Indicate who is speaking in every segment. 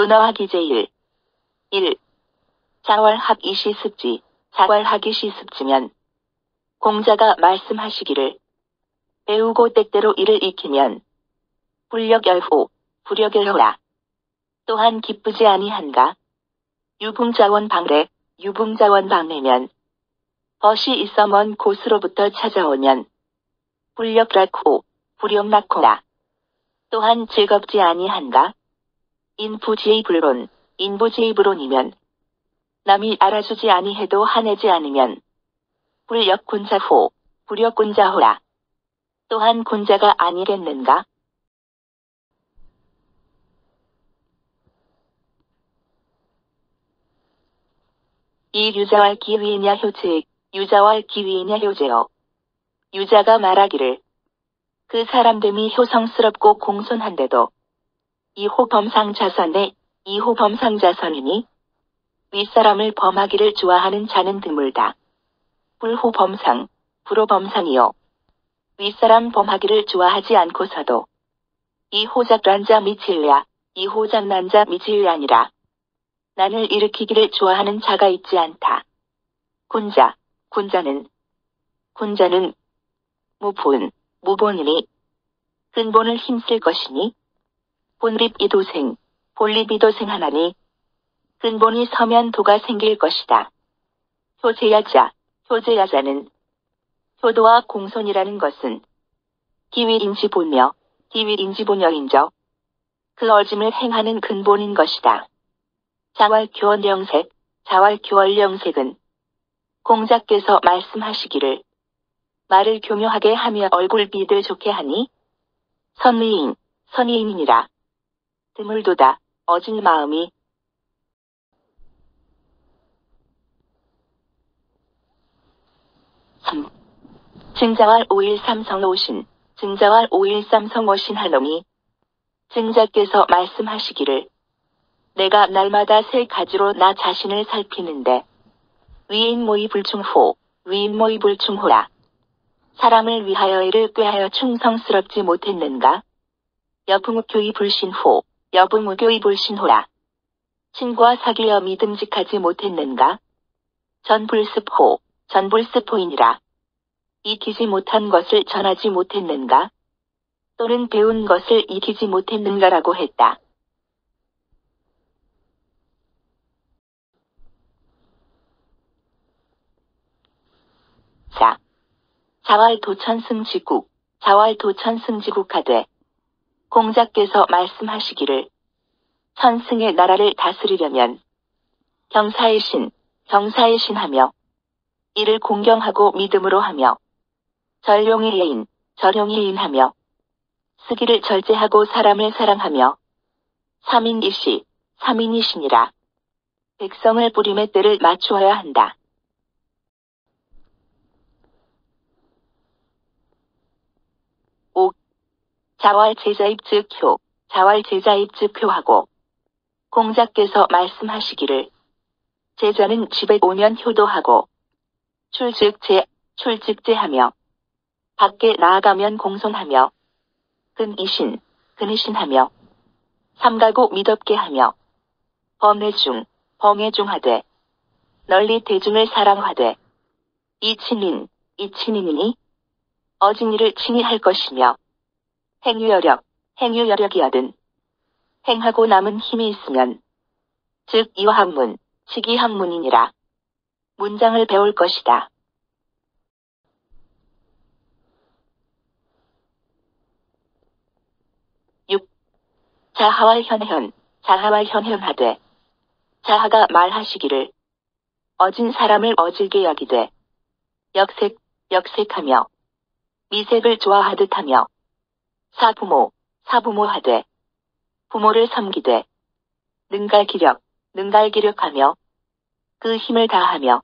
Speaker 1: 논어하기 제1. 1. 자활하기 시습지, 자활하기 시습지면 공자가 말씀하시기를 배우고 때때로 이를 익히면 불력열후, 불력열호라. 또한 기쁘지 아니한가? 유붕자원 방래, 유붕자원 방래면 벗이 있어 먼 곳으로부터 찾아오면 불력락후, 불력락호라. 또한 즐겁지 아니한가? 인부지의불론, 인부지의불론이면 남이 알아주지 아니해도 화내지 않으면 불역군자호, 불역군자호라. 또한 군자가 아니겠는가? 이 유자왈 기위이냐 효제, 유자왈 기위이냐 효제요. 유자가 말하기를 그 사람됨이 효성스럽고 공손한데도 이호범상 자선에 이호범상 자선이니 윗사람을 범하기를 좋아하는 자는 드물다. 불호범상, 불호범상이요. 윗사람 범하기를 좋아하지 않고서도 이호작난 자 미칠랴, 이호작난 자 미칠랴니라. 난을 일으키기를 좋아하는 자가 있지 않다. 군자는 무본이니 근본을 힘쓸 것이니 본립이도생, 본립이도생하나니 근본이 서면 도가 생길 것이다. 효제야자는 효도와 공손이라는 것은 기위인지본며, 기위인지본여인저 그 어짐을 행하는 근본인 것이다. 자활교원령색은 공자께서 말씀하시기를 말을 교묘하게 하며 얼굴빛을 좋게 하니 선의인이니라. 드물도다, 어진 마음이. 증자왈 5.13 성오신, 증자왈 5.13 성오신 하노니 증자께서 말씀하시기를 내가 날마다 세 가지로 나 자신을 살피는데 위인모의 불충호라. 사람을 위하여 이를 꾀하여 충성스럽지 못했는가? 여붕우교의 불신호라. 친구와 사귀어 믿음직하지 못했는가? 전불습호이니라. 익히지 못한 것을 전하지 못했는가? 또는 배운 것을 익히지 못했는가라고 했다. 자활도천승지국하되 공자께서 말씀하시기를 천승의 나라를 다스리려면 경사의 신하며 이를 공경하고 믿음으로 하며 절용의 인하며 스기를 절제하고 사람을 사랑하며 삼인이시니라. 백성을 부림의 때를 맞추어야 한다. 자활제자입즉효하고 공자께서 말씀하시기를 제자는 집에 오면 효도하고 출직제하며 밖에 나아가면 공손하며 근이신하며 삼가고 미덥게 하며 범해중하되 널리 대중을 사랑하되 이친이니 어진 이를 친히 할 것이며 행유여력이거든 행하고 남은 힘이 있으면 즉 이화학문, 시기학문이니라. 문장을 배울 것이다. 6. 자하와 현현하되 자하가 말하시기를 어진 사람을 어질게 여기되 역색하며 미색을 좋아하듯 하며 사부모하되 부모를 섬기되 능갈기력하며 그 힘을 다하며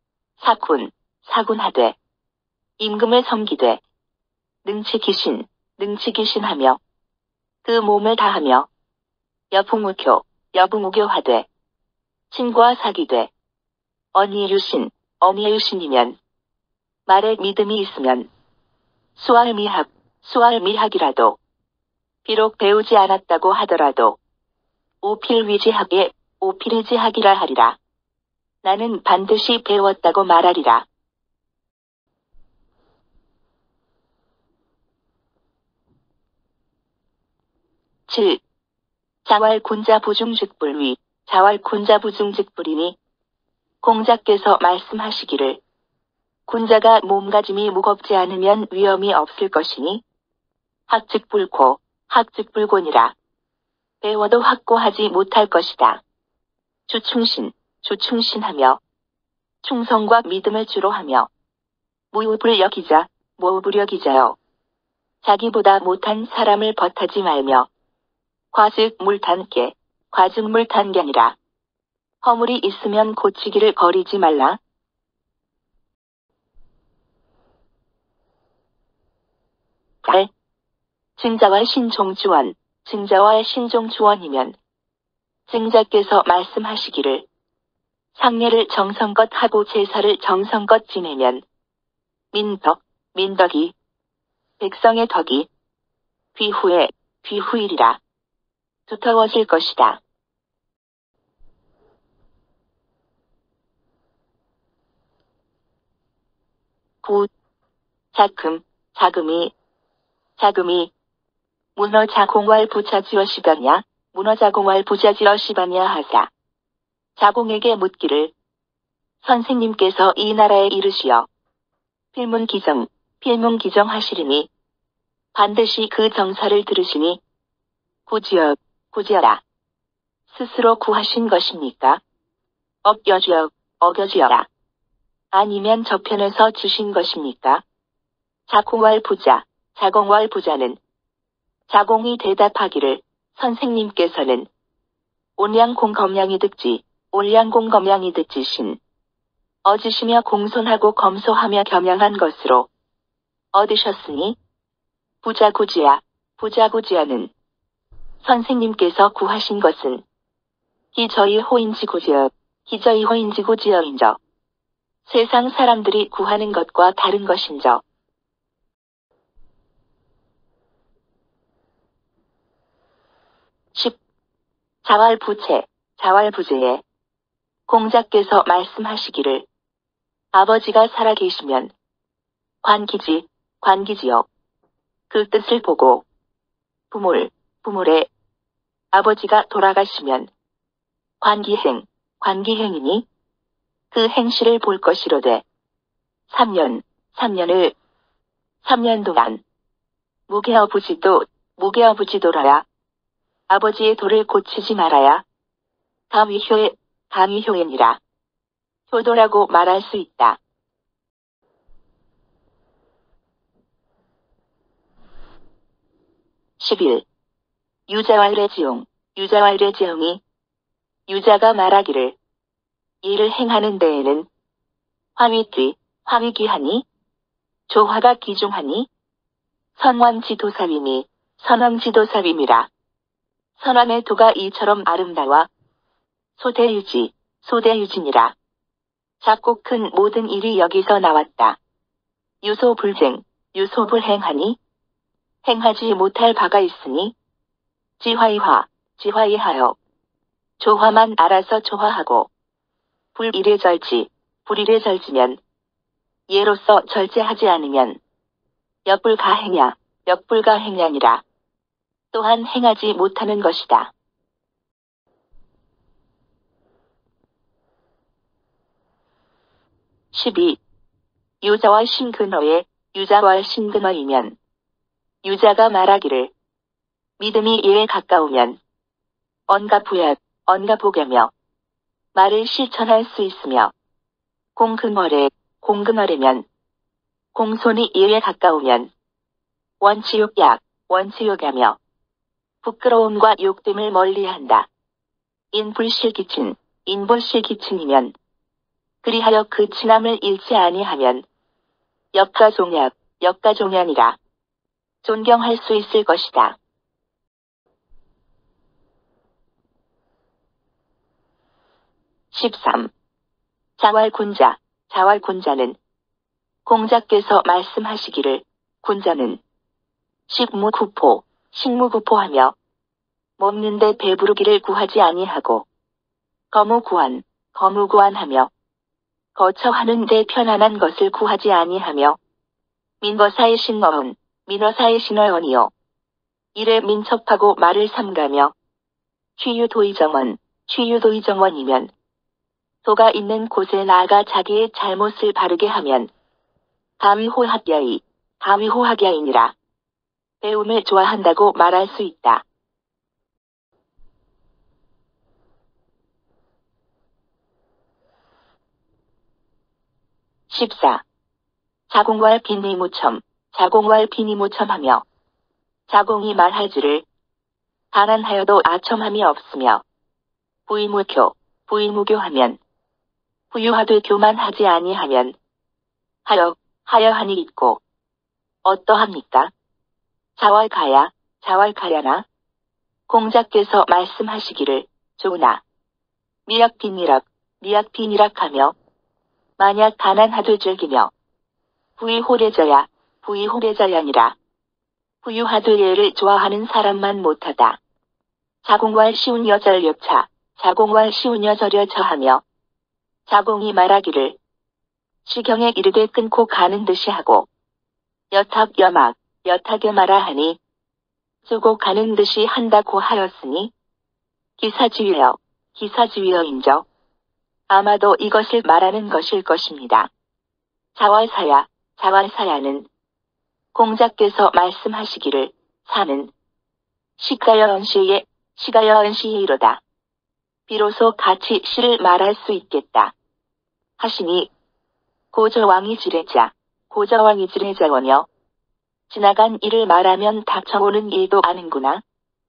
Speaker 1: 사군하되 임금을 섬기되 능치기신하며 그 몸을 다하며 여붕우교하되 친구와 사귀되 어니유신이면 말에 믿음이 있으면 수알미학이라도 비록 배우지 않았다고 하더라도 오필위지하게 오필이지하기라 하리라. 나는 반드시 배웠다고 말하리라. 7. 자왈군자부중즉불위 자왈군자부중즉불이니 공자께서 말씀하시기를 군자가 몸가짐이 무겁지 않으면 위험이 없을 것이니 학즉불고 학즉불곤이라. 배워도 확고하지 못할 것이다. 주충신하며 충성과 믿음을 주로 하며 무우불 여기자 무우불 여기자요. 자기보다 못한 사람을 버타지 말며 과즉 물탄견이라. 허물이 있으면 고치기를 버리지 말라. 8. 증자와 신종주원 증자와 신종주원이면 증자께서 말씀하시기를 상례를 정성껏 하고 제사를 정성껏 지내면 민덕이 백성의 덕이 뒤후이리라. 두터워질 것이다. 9. 자금이 문어자공왈 부자지어시바냐 문어자공왈 부자지어시바냐 하사. 자공에게 묻기를 선생님께서 이 나라에 이르시어 필문기정 하시리니 반드시 그 정사를 들으시니 구지어라. 스스로 구하신 것입니까? 어겨지어라. 아니면 저편에서 주신 것입니까? 자공왈 부자는 자공이 대답하기를 선생님께서는 온량공검량이 득지신 얻으시며 공손하고 검소하며 겸양한 것으로 얻으셨으니 부자구지야는 선생님께서 구하신 것은 기저이 호인지구지어인저 세상 사람들이 구하는 것과 다른 것인저. 10. 자왈부제에 공자께서 말씀하시기를 아버지가 살아계시면 관기지요. 그 뜻을 보고 부물에 아버지가 돌아가시면 관기행이니 그 행실을 볼 것이로되 3년 동안 무게어부지도라야 아버지의 도를 고치지 말아야 감위효행이라. 효도라고 말할 수 있다. 11. 유자왈례지용이 유자가 말하기를 이를 행하는 데에는 화위귀하니 조화가 귀중하니 선왕지도사임이라. 선왕의 도가 이처럼 아름다워 소대유진이라. 작고 큰 모든 일이 여기서 나왔다. 유소불행하니 행하지 못할 바가 있으니 지화이하여 조화만 알아서 조화하고 불일에 절지면 예로서 절제하지 않으면 역불가행량이라. 또한 행하지 못하는 것이다. 12. 유자와 신근어이면 유자가 말하기를 믿음이 이에 가까우면 언가보게며 말을 실천할 수 있으며 공근어래면 공손이 이에 가까우면 원치욕하며 부끄러움과 욕됨을 멀리한다. 인불실기친이면 그리하여 그 친함을 잃지 아니하면 역가종연이라. 존경할 수 있을 것이다. 13. 자왈군자는 공자께서 말씀하시기를 군자는 식무구포하며 먹는데 배부르기를 구하지 아니하고 거무구한하며 거처하는 데 편안한 것을 구하지 아니하며 민거사의 민어사의 신어원이요. 이래 민첩하고 말을 삼가며 취유도의정원이면 도가 있는 곳에 나아가 자기의 잘못을 바르게 하면 감위호학야이니라. 배움을 좋아한다고 말할 수 있다. 14. 자공왈 빈이무첨하며 자공이 말할지를 가난하여도 아첨함이 없으며 부의무교하면 부유하되 교만하지 아니하면 하여하니 있고 어떠합니까? 자왈가야나 공자께서 말씀하시기를 좋으나 미약빈이락하며 만약 가난하들 즐기며 부의호래자야니라. 부유하들 예를 좋아하는 사람만 못하다. 자공왈 쉬운 여절여 처하며 자공이 말하기를 시경에 이르되 끊고 가는 듯이 하고 여탁여마라 하니 쓰고 가는 듯이 한다고 하였으니 기사지위어인저 아마도 이것을 말하는 것일 것입니다. 자왈사야는 공자께서 말씀하시기를 사는 시가여언시에 이르다. 비로소 같이 시를 말할 수 있겠다. 하시니 고저왕이 지레자원여 지나간 일을 말하면 닥쳐오는 일도 아는구나.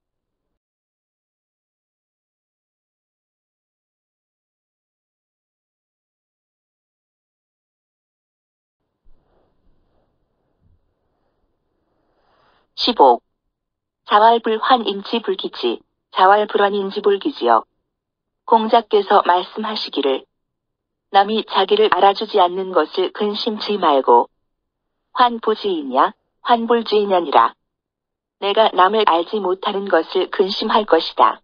Speaker 1: 15. 자왈불환인지불기지요. 공자께서 말씀하시기를 남이 자기를 알아주지 않는 것을 근심치 말고 환불지이냐니라. 내가 남을 알지 못하는 것을 근심할 것이다.